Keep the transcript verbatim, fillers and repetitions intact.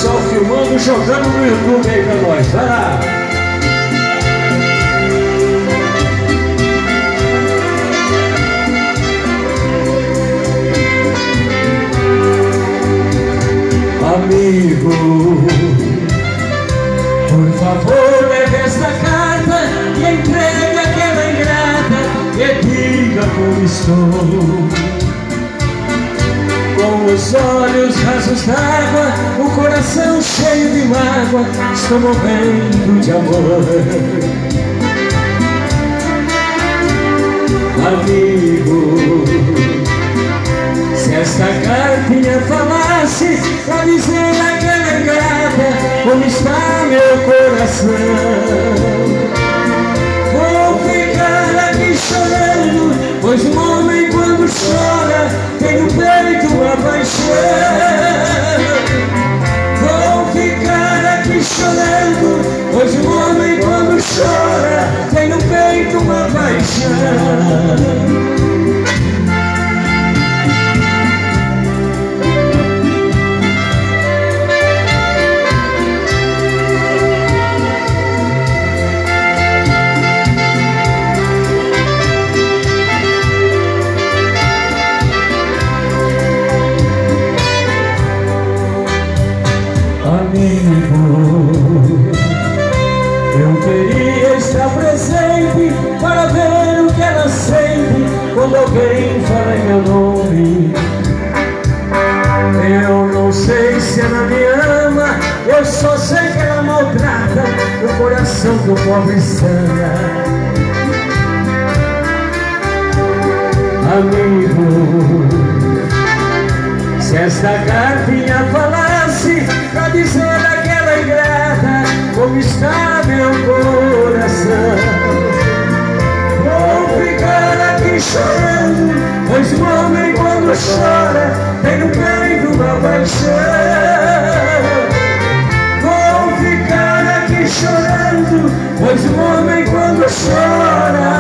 pessoal filmando, jogando no YouTube aí pra nós. Vai lá! Amigo, por favor, leve esta carta e entregue aquela ingrata e diga como estou. Com os olhos rasos d'água, o coração cheio de mágoa, estou morrendo de amor. Amigo, se esta cartinha falasse pra dizer àquela ingrata como está meu coração, vou ficar aqui chorando, pois um homem quando chora tem no peito uma paixão. Vou ficar aqui chorando, pois um homem quando chora tem no peito uma paixão. Amigo, eu queria estar presente para ver o que ela sente quando alguém fala em meu nome. Eu não sei se ela me ama, eu só sei que ela maltrata o coração do pobre sangue. Amigo, se esta cartinha falasse pra dizer àquela ingrata como está meu coração, vou ficar aqui chorando, pois o homem quando chora tem no peito uma paixão. Vou ficar aqui chorando, pois o homem quando chora